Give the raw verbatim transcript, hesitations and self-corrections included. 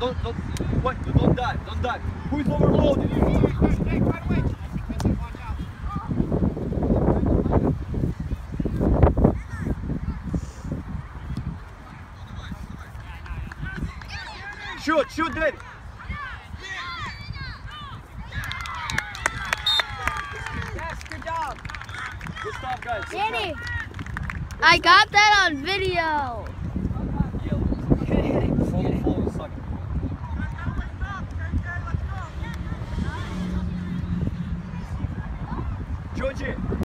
don't, don't, wait, don't dive, don't dive. Who is overloaded? Shoot, shoot, David. Yes, good job. Good stuff, guys. Good Danny, stuff. I got that on video. Follow, follow, suck. Georgie.